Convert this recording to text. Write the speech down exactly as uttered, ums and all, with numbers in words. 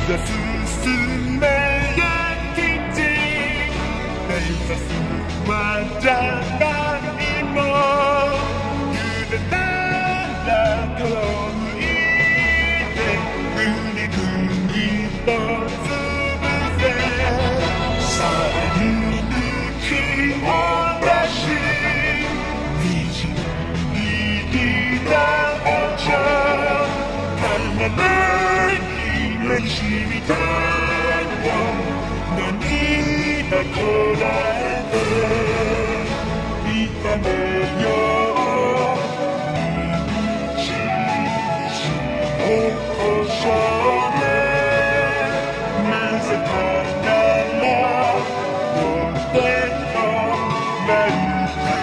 ざ進めや基地目指すはじゃがいも揺れたら顔向いてぐりぐりと潰せさあ勇気を出し導いたお茶離れに歴史みたいな涙こらえて痛めよう道をこしょうねなぜかなら俺のなる